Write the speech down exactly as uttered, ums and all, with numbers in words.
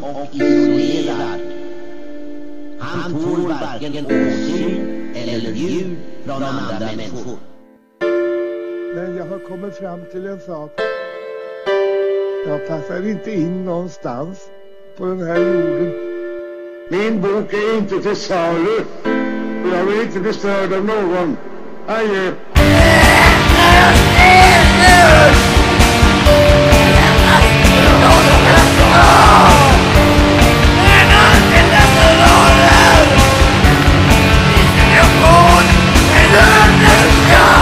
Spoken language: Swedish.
ensam och isolerad. Han tål varken åsyn eller ljud från andra människor. Men jag har kommit fram till en sak. Jag passar inte in någonstans på den här jorden. Min bok är inte till salu. Och jag vill inte bli störd av någon. Adjö. Distribution, en underskap.